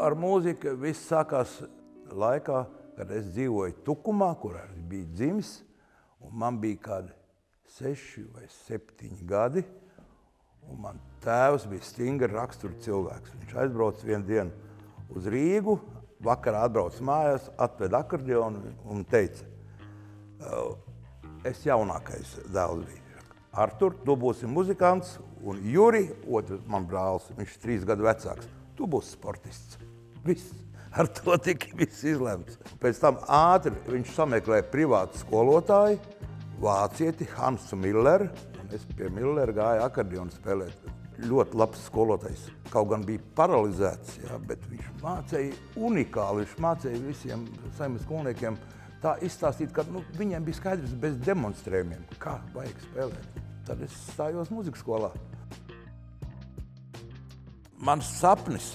ar mūziku viss sākās laikā, kad es dzīvoju Tukumā, kur arī biju dzimis, un man bija kādi 6 vai 7 gadi, un man tēvs bija stingri rakstura cilvēks. Viņš aizbrauca vienu dienu uz Rīgu, vakarā atbrauca mājās, atveda akordeonu un teica, es jaunākais dēls biju. Artur, tu būsi muzikants, un Juri, otrs man brālis, viņš 3 gadu vecāks, tu būsi sportists. Viss. Ar to tika viss izlemts. Pēc tam ātri viņš sameklēja privātu skolotāju, vācieti Hansu Milleru, un es pie Millera gāju akordeonu spēlēt. Ļoti labs skolotājs. Kaut gan bija paralizēts, jā, bet viņš mācīja unikāli, viņš mācīja visiem saimnes skolniekiem tā izstāstīt, ka viņiem bija skaidrs bez demonstrējumiem, kā vajag spēlēt. Tad es stājos mūzikas skolā. Mans sapnis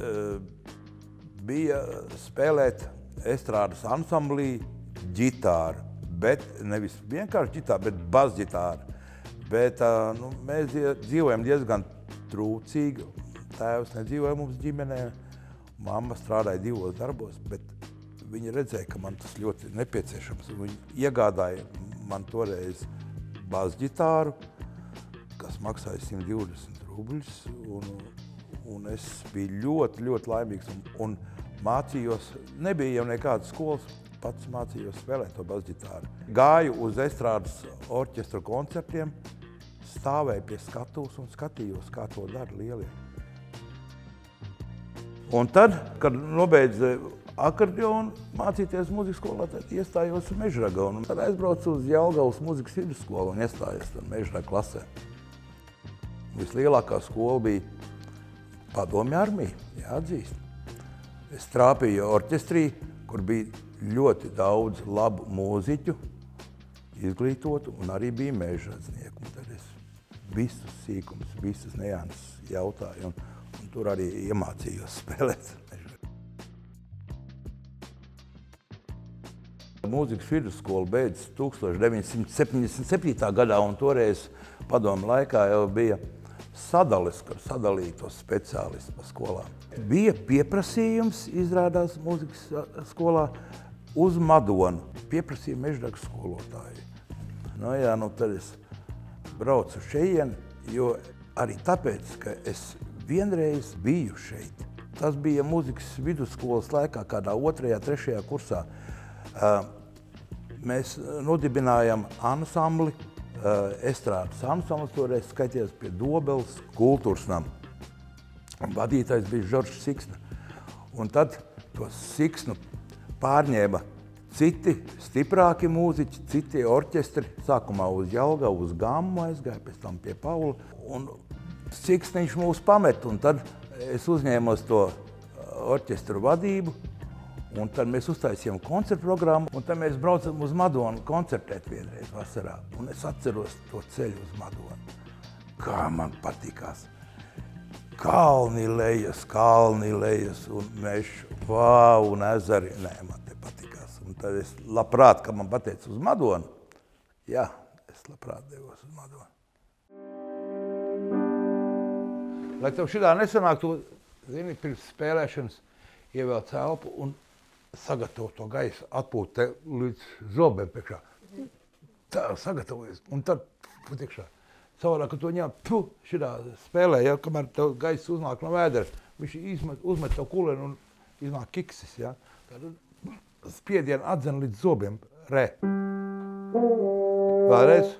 bija spēlēt estrādes ansamblī ģitāru, bet nevis vienkārši ģitāru, bet basģitāru. Bet mēs dzīvojam diezgan trūcīgi. Tēvs nedzīvoja mums ģimenē, mamma strādāja 2 darbos, bet viņi redzēja, ka man tas ļoti nepieciešams. Viņi iegādāja man toreiz basģitāru, kas maksāja 120 rubļus, un es biju ļoti, ļoti laimīgs un mācījos, nebija jau nekādas skolas, pats mācījos spēlēt to basģitāru. Gāju uz estrādes orķestra koncertiem, stāvēju pie skatuves un skatījos, kā to dara lielie. Un tad, kad nobeidzu akordeonu mācīties mūzikas skolā, tad iestājos Mežragā. Un tad aizbraucu uz Jelgavas mūzikas vidusskolu un iestājos Mežraga klasē. Vislielākā skola bija Padomju armija, jāatzīst. Es trāpīju orķestrī, kur bija ļoti daudz labu mūziķu, izglītotu, un arī bija mežradznieku. Un tad es visus sīkumus, visas neanses jautāju, un tur arī iemācījos spēlēt. Mūzikas vidusskola beidzas 1977. gadā, un toreiz padomu laikā jau bija sadales, kur sadalīja tos speciālistus pa skolām. Bija pieprasījums, izrādās mūzikas skolā, uz Madonu. Pieprasīja Mežragas skolotāju. Tad es braucu šejieni, jo arī tāpēc, ka es vienreiz biju šeit. Tas bija mūzikas vidusskolas laikā, kādā 2., 3. kursā. Mēs nodibinājām ansambli, estrādes ansamblis, toreiz skaitījās pie Dobeles kultūras nama. Vadītājs bija Žoržs Siksna. Un tad to Siksnu pārņēma citi stiprāki mūziķi, citi orķestri. Sākumā uz Jelgavu, uz Gammu aizgāja, pēc tam pie Paula. Un Siksniņš mūs pamet, un tad es uzņēmos to orķestru vadību. Un tad mēs uztaisījām koncertu programmu, un tad mēs braucam uz Madonu koncertēt vienreiz vasarā. Un es atceros to ceļu uz Madonu. Kā man patikās. Kalni lejas, un mežs, un ezeri. Nē, man te patikās. Un tad es labprāt, ka man pateica uz Madonu. Jā, es labprāt devos uz Madonu. Lai tev šitā nesanāk, tu, zini, pirms spēlēšanas ievelc elpu un sagatavo to gaisu, atpūt te līdz zobiem priekšā. Tā sagatavojas, un tad priekšā. Savādāk, kad to ņem, šitā spēlē, ja, kamēr tev gaiss uznāk no vēdera, viņš uzmet tev kuleni un iznāk kiksis, ja. Tad spiedienu atdzen līdz zobiem. Re. Vēlreiz.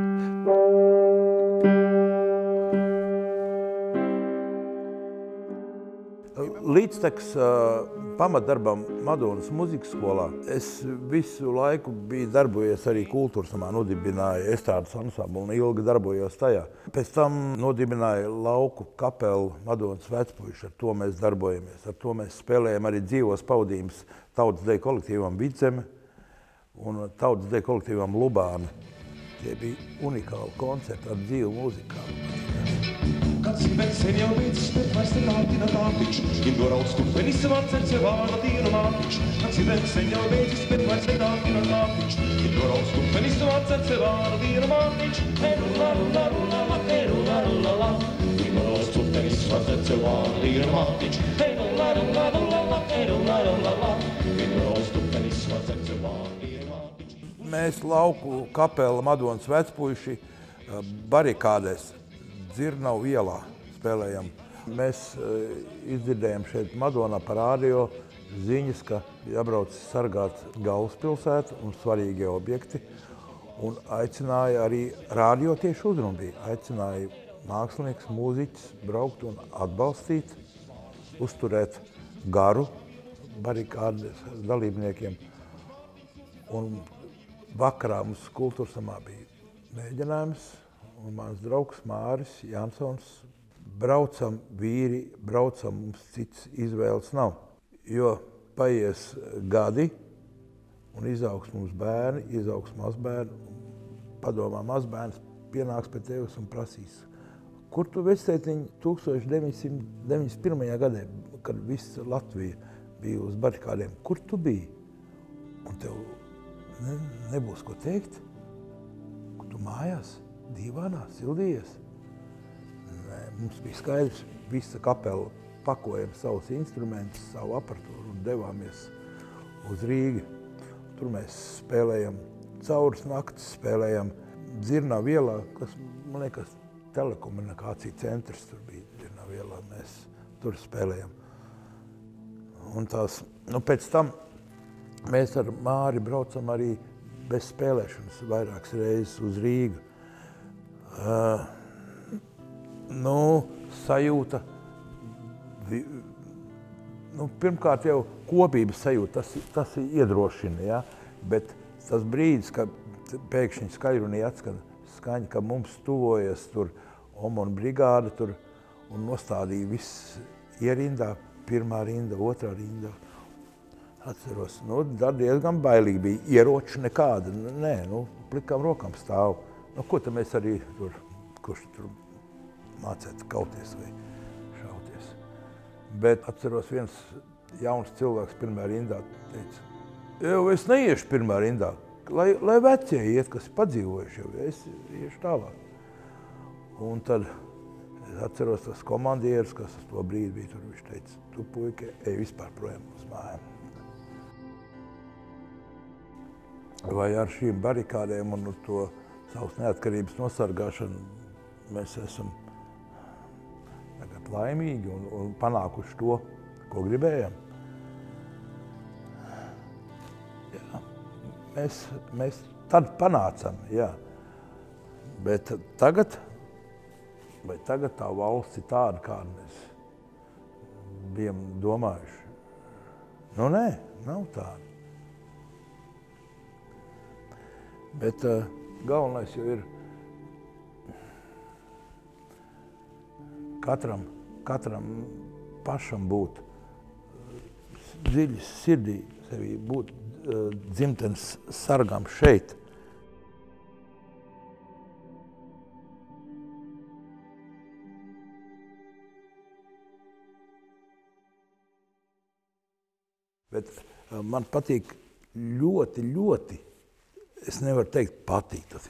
Līdzteks pamatdarbam Madonas mūzikas skolā es visu laiku biju darbojies arī kultūras namā, nodibināju estrādes ansambli un ilgi darbojos tajā. Pēc tam nodibināju lauku kapelu Madonas vecpuiši, ar to mēs darbojamies. Ar to mēs spēlējam arī dzīvos pavadījumus tautas deju kolektīvam Vidzeme un tautas deju kolektīvam Lubāna. Tie bija unikāli koncerti ar dzīvu mūzikālu. Kad sīvēs sen jau beidzis, bet vairs netātina tātiņš, Indo rauc tupenis vārcerce vārda dienu mātiņš. Kad sīvēs sen jau beidzis, bet vairs netātina tātiņš, Indo rauc tupenis vārcerce vārda dienu mātiņš. Erularularulala, erularulalala, Indo rauc tupenis vārcerce vārda dienu mātiņš. Erularulalala. Mēs lauku kapela Madonas vecpuiši barikādēs Dzirnavu ielā spēlējam. Mēs izdzirdējam šeit Madonā par rādio ziņas, ka jābrauc sargāt galvaspilsētu un svarīgie objekti. Un aicināja arī rādio tieši uzrunu bija. Aicināja mākslinieks, mūziķis braukt un atbalstīt, uzturēt garu barikādes dalībniekiem. Un vakarā mums kultūras namā bija mēģinājums, un mans draugs Māris Jansons braucam vīri, braucam, mums cits izvēles nav. Jo paies gadi, un izaugs mums bērni, izaugs mazbērni. Padomā, mazbērns pienāks pie tevis un prasīs, kur tu vecētiņi 1991. Gadā, kad visa Latvija bija uz barikādēm, kur tu biji? Un tev nebūs ko teikt, kur tu mājās, dīvānā, sildījies. Nē, mums bija skaidrs, visa kapela pakojam savus instrumentus, savu aparatūru un devāmies uz Rīgu. Tur mēs spēlējam Cauras naktis, spēlējam Dzirnavu ielā, kas, man liekas, telekomunikācija centrs tur bija Dzirnavu ielā, mēs tur spēlējam. Un tās, pēc tam mēs ar Māri braucam arī bez spēlēšanas vairākas reizes uz Rīgu. Sajūta, pirmkārt jau kopības sajūta, tas iedrošina, ja? Bet tas brīdis, kad pēkšņi skaļrunī atskan skaņa, ka mums tuvojas tur Omona brigāde tur un nostādīja viss ierindā, pirmā rinda, otrā rinda. Atceros, tad diezgan bailīgi bija, ieroči nekāda, nē, plikām rokām stāv. Ko tad mēs arī tur, kurš tur mācētu kauties vai šauties. Bet atceros, viens jauns cilvēks pirmā rindā teica, es neiešu pirmā rindā, lai vecie iet, kas padzīvojuši jau, es iešu tālāk. Un tad es atceros tas komandieris, kas uz to brīdi bija tur, viņš teica, tu puika, ej vispār projām uz mājām. Vai ar šīm barikādēm un to savas neatkarības nosargāšanu mēs esam tagad laimīgi un panākuši to, ko gribējam. Jā, mēs tad panācam, jā. Bet tagad tā valsts ir tāda, kāda mēs bijām domājuši. Nē, nav tāda. Bet galvenais jau ir katram pašam būt dziļi sirdī, sevī būt dzimtenes sargam šeit. Bet man patīk ļoti, es nevaru teikt patīk, tas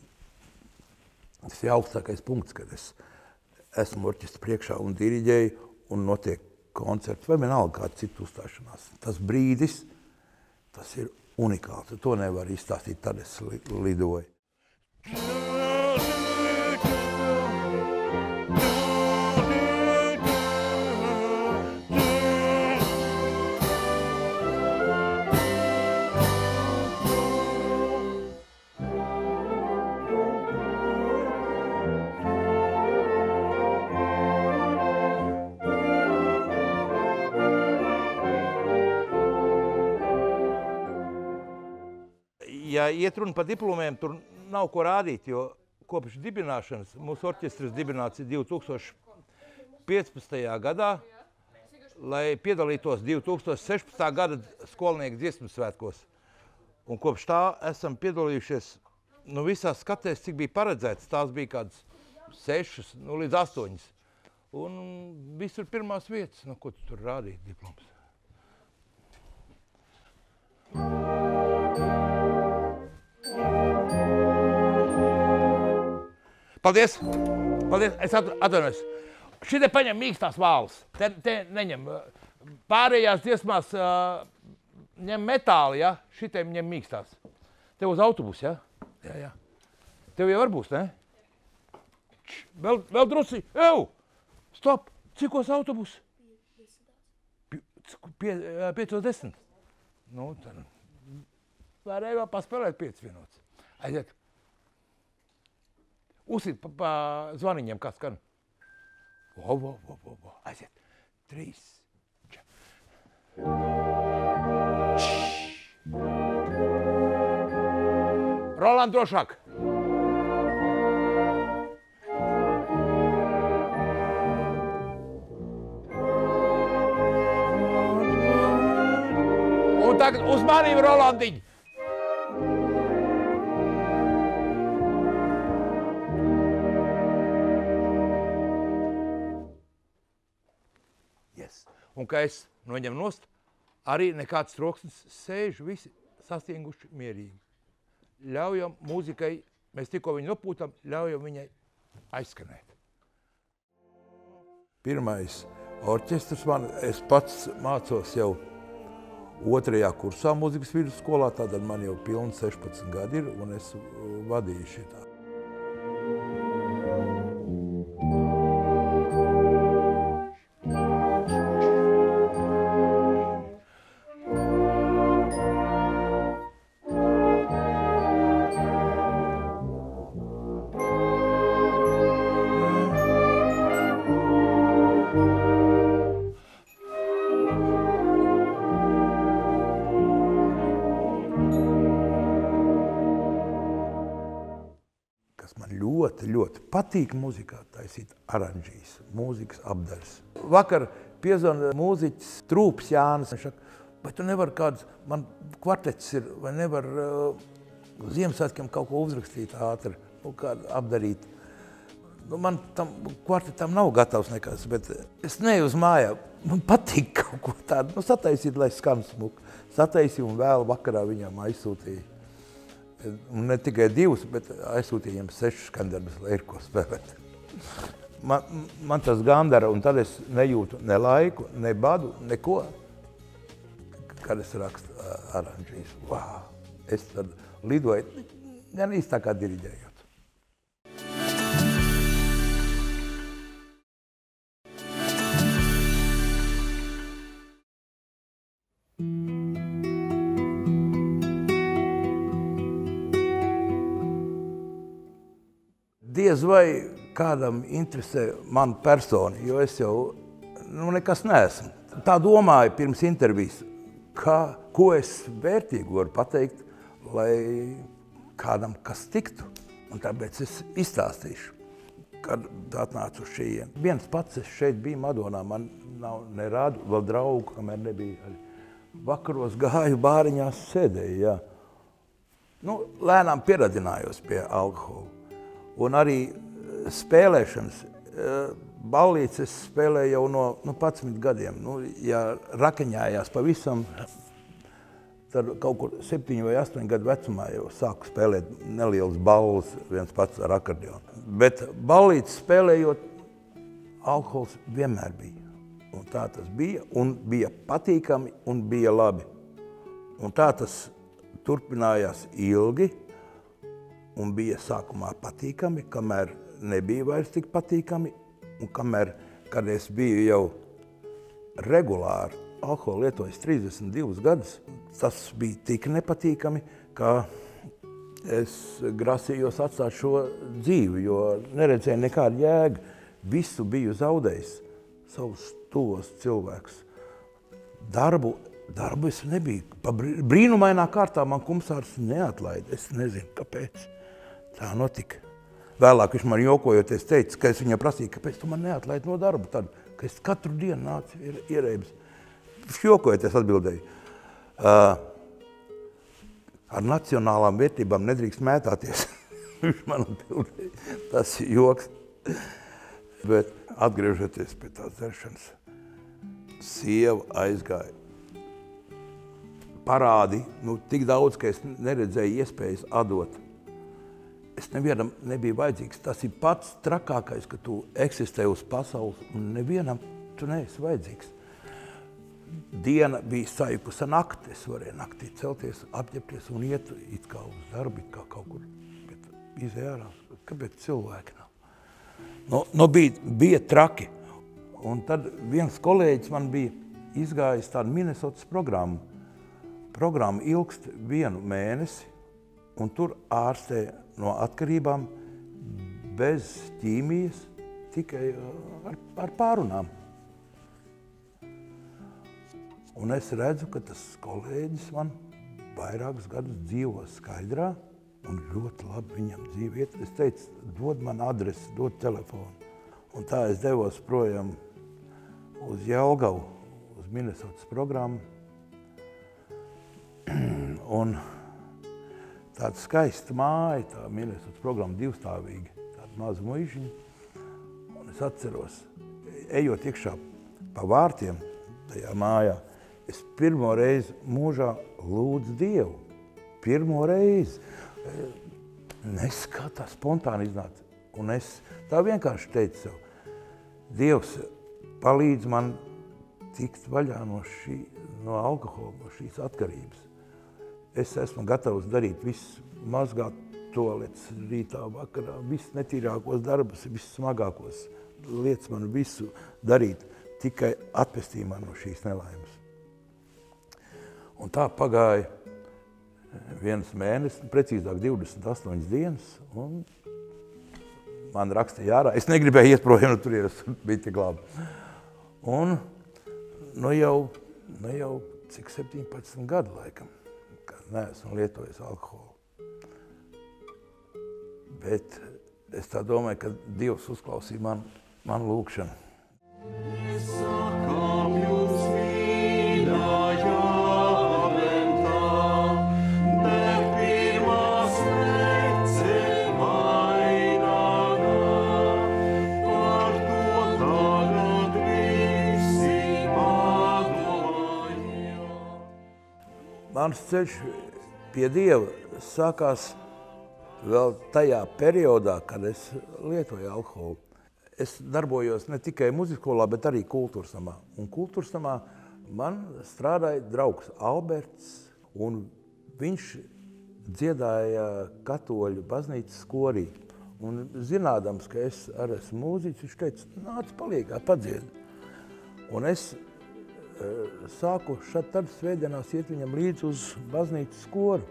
ir augstākais punkts, kad es esmu orķestra priekšā un diriģēju un notiek koncerts vai vienalga kāda cita uzstāšanās. Tas brīdis, tas ir unikāls, to nevar izstāstīt, tad es lidoju. Ja iet runa par diplomiem, tur nav ko rādīt, jo kopš dibināšanas, mūsu orķestras dibināts ir 2015. gadā, lai piedalītos 2016. gada skolnieku dziesmu svētkos. Un kopš tā esam piedalījušies visās skatēs, cik bija paredzēts. Tās bija kādas 6 līdz 8. Un visur pirmās vietas, ko tu tur rādīt diploms. Paldies! Paldies! Es atvainojos. Šitie paņem mīkstās vāles. Te neņem pārējās dziesmās ņem metāli, ja? Šitiem ņem mīkstās. Tev uz autobusu, ja? Jā. Tev jau var būs, ne? Vēl drusi. Stop! Cikos autobus? 5:10. Nu, tad varēja vēl paspēlēt 5 minūtes. Aiziet. Uzsit pa zvaniņiem, kas skan. Aiziet. 3, 4. Roland, drošāk. Un tagad uzmanību, Rolandiņ! Un kā es noņemu nost, arī nekāds troksnis, sēž visi sastinguši mierīgi. Ļaujam mūzikai, mēs tikko viņu nopūtam, ļaujam viņai aizskanēt. Pirmais orķestrs man, es pats mācos jau 2. kursā mūzikas vidusskolā, tātad man jau pilni 16 gadi ir, un es vadīju šitā. Ļoti patīk muzikā taisīt aranžīs, mūzikas apdares. Vakar piezvana mūziķis Trūps Jānis. Viņš saka, vai tu nevar kāds, man kvartets ir, vai nevar Ziemassvētkiem kaut ko uzrakstīt ātri, kādu apdarīt. Man tam kvartetam nav gatavs nekas, bet es neju uz mājām. Man patīk kaut ko tādu, sataisīt, lai skan smuki. Sataisīju un vēl vakarā viņam aizsūtīju. Un ne tikai 2, bet aizsūtīju viņam 6 skandarbus, lai ir ko spēlēt. Man tas gandara, un tad es nejūtu ne laiku, ne badu, neko, kad es rakstu aranžīs. Wow! Es tad lidoju, gan īsti tā kā diriģējot. Diez vai kādam interesē man personi, jo es jau nekas neesmu. Tā domāju pirms intervijas, ko es vērtīgu varu pateikt, lai kādam kas tiktu. Un tāpēc es izstāstīšu, kad atnācu uz šeit. Viens pats es šeit biju Madonā, man nav ne rādu, vēl draugu, kamēr nebija. Vakaros gāju bāriņās, sēdēju, jā. Lēnām pieradinājos pie alkohola. Un arī spēlēšanas, ballītes es spēlēju jau no 11 gadiem. Ja rakeņājās pavisam, tad kaut kur 7 vai 8 gadu vecumā jau sāku spēlēt nelielas balles viens pats ar akordeonu. Bet ballītes spēlējot, alkohols vienmēr bija. Un tā tas bija, un bija patīkami, un bija labi. Un tā tas turpinājās ilgi. Un bija sākumā patīkami, kamēr nebija vairs tik patīkami, un kamēr, kad es biju jau regulāri alkoholu lietojis 32 gadus, tas bija tik nepatīkami, ka es grasījos atstāt šo dzīvi, jo neredzēju nekādu jēgu. Visu biju zaudējis, savus tuvos cilvēkus. Darbu es nebiju. Pa brīnumainā kārtā man kumsārs neatlaida. Es nezinu, kāpēc. Tā notika. Vēlāk viņš man jokojoties teica, ka es viņam prasīju, kāpēc tu man neatlaidi no darba, tad, ka es katru dienu nācu ierēbis. Viņš jokojoties atbildēja. Ar nacionālām vērtībām nedrīkst mētāties. Viņš man atbildēja. Tas ir joks. Bet atgriežoties pie tās dzeršanas, sieva aizgāja. Parādi, tik daudz, ka es neredzēju iespējas atdot. Es nevienam nebija vajadzīgs. Tas ir pats trakākais, ka tu eksistē uz pasaules un nevienam tu neesi vajadzīgs. diena bija sajukusa nakti. Es varēju naktī celties, apģērbties un iet it kā uz darbu, it kā kaut kur. Bet izēja ārā, kāpēc cilvēki nav? Bija traki. Un tad viens kolēģis man bija izgājis tādu Minnesotas programmu. Programma ilgst 1 mēnesi, un tur ārstē no atkarībām bez ķīmijas, tikai ar pārunām. Un es redzu, ka tas kolēģis man vairākus gadus dzīvo Skaidrā, un ļoti labi viņam dzīve iet. Es teicu, dod man adresi, dod telefonu. Un tā es devos projām uz Jelgavu, uz Minnesotas programmu. Un tāda skaista māja, tā Minnesotas programma 2-stāvīga, tāda maza muižiņa. Un es atceros, ejot iekšā pa vārtiem tajā mājā, es pirmo reizi mūžā lūdzu Dievu. Pirmo reizi. Es kā tā spontāni iznāca. Un es tā vienkārši teicu sev, Dievs, palīdz man tikt vaļā no alkohola, no šīs atkarības. Es esmu gatavs darīt visu, mazgāt toaletes rītā, vakarā, visus netīrākos darbus, visus smagākos lietas man visu darīt, tikai atpestī man no šīs nelaimes. Un tā pagāja 1 mēnesis, precīzāk 28 dienas, un man rakstīja ārā. Es negribēju iet projām no turienes, bija tik labi. Un jau cik 17 gadu laikam, kad neesmu lietojis alkoholu. Bet es tā domāju, ka Dievs uzklausīja man lūgšanu. Mans ceļš pie Dieva sākās vēl tajā periodā, kad es lietoju alkoholu. Es darbojos ne tikai muzikas, bet arī kultūras namā. Un kultūras namā man strādāja draugs Alberts, un viņš dziedāja katoļu baznīcas korī. Un zinādams, ka es arī esmu mūziķis, viņš teica, nāc palīgā, padzied. Un es sāku tad svētdienās iet viņam līdz uz baznīcas koru.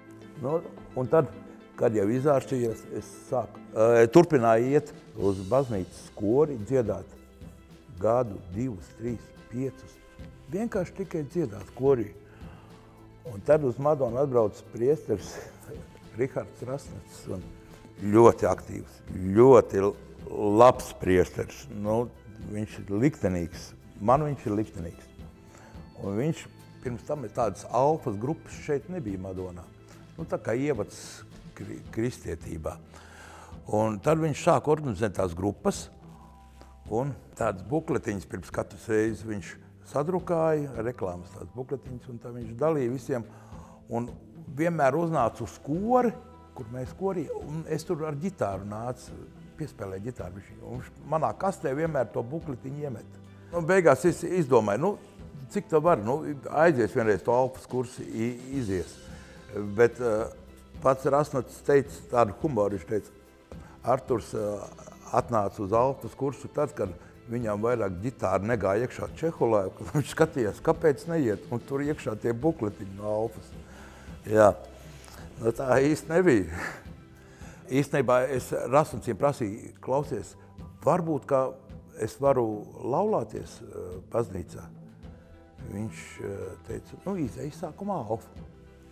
Un tad, kad jau izārstījos, es turpināju iet uz baznīcas kori, dziedāt gadu, 2, 3, 5. Vienkārši tikai dziedāt korī. Un tad uz Madonu atbrauc priesteris Rihards Rasnets. Ļoti aktīvs, ļoti labs priesteris. Viņš ir liktenīgs. Man viņš ir liktenīgs. Un viņš pirms tam ir tādas alfas grupas šeit nebija Madonā. Tā kā ievads kristietībā. Un tad viņš sāka organizēt tās grupas. Un tādas bukletiņas pirms katras reizes viņš sadrukāja, reklāmas tādas bukletiņas, un tā viņš dalīja visiem. Un vienmēr uznāca uz kori, kur mēs korī, un es tur ar ģitāru nācu, piespēlēju ģitāru. Un manā kastē vienmēr to bukletiņu iemet. Beigās es izdomāju, cik tā var, aizies vienreiz to alfas kursu, izies. Bet pats Rasnets teica tādu humoru, viņš teica, Arturs atnāca uz alfas kursu tad, kad viņam vairāk ģitāra negāja iekšā Čeholā, viņš skatījās, kāpēc neiet, un tur iekšā tie bukletiņi no alfas. Jā, tā īsti nebija. Īstenībā es Rasneciem prasīju, klausies, varbūt, ka es varu laulāties baznīcā. Viņš teica, izēj sākumā alfu.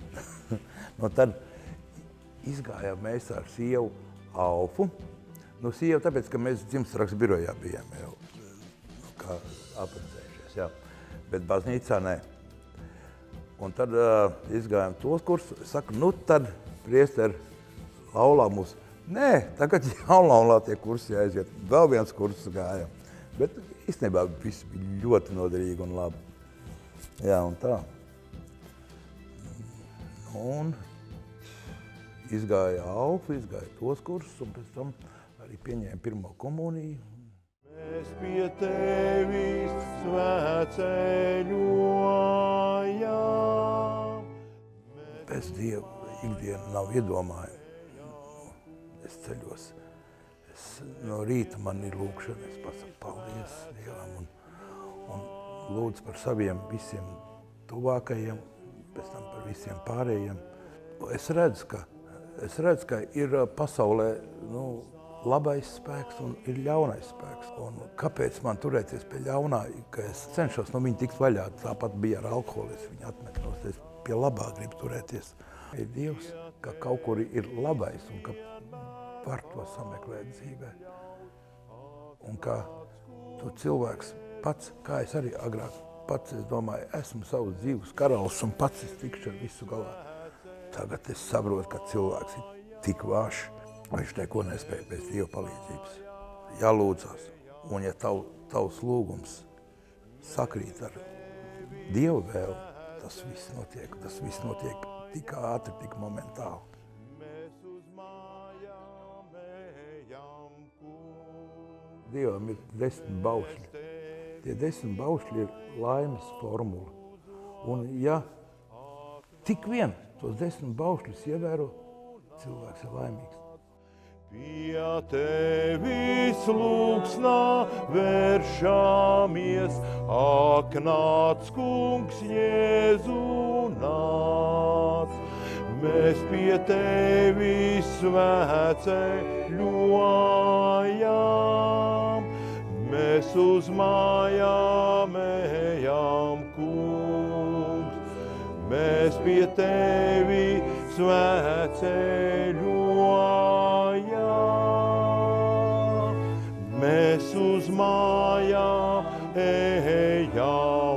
Tad izgājām mēs ar sievu alfu. Sievu tāpēc, ka mēs dzimstrakstu birojā bijām jau kā apprecējušies, jā. Bet baznīcā nē. Un tad izgājām tos kursus. Saku, tad priesteri laulā mūs. Nē, tagad jaunlaulā tie kursi jāiziet. Vēl viens kursus gājām. Bet īstenībā viss bija ļoti noderīgi un labi. Jā, un tā. Un izgāja alfu, izgāja tos kursus, un pēc tam arī pieņēma pirmo komuniju. Mēs pie tevis svēceļojam. Bez Dievu ikdiena nav iedomājama. Es ceļos. No rīta man ir lūkšana, es pasaku paldies Dievam un lūdzu par saviem visiem tuvākajiem, pēc tam par visiem pārējiem. Es redzu, ka ir pasaulē labais spēks un ir ļaunais spēks. Un kāpēc man turēties pie ļaunā, ka es cenšos no viņa tikt vaļā? Tāpat bija ar alkoholu, es viņu atmetu, es pie labā gribu turēties. Ir Dievs, ka kaut kur ir labais un ka var to sameklēt dzīvē. Un kā tu cilvēks pats, kā es arī agrāk pats, es domāju, esmu savus dzīves karalis un pats es tikšu ar visu galā. Tagad es saprotu, ka cilvēks ir tik vāšs, viņš neko nespēja bez Dieva palīdzības. Jālūdzās, un ja tavs lūgums sakrīt ar Dieva vēli, tas viss notiek tik ātri, tik momentāli. Dievam ir 10 baušļi. Tie 10 baušļi ir laimes formula. Un ja tik vien tos 10 baušļus ievēro, cilvēks ir laimīgs. Pie tevis lūgsnā vēršamies, ak nāc, kungs, Jēzu nāc. Mēs pie tevis svēceļojam, mēs uz mājām ejam, kungs. Mēs pie tevi svēceļojam, mēs uz mājām ejam.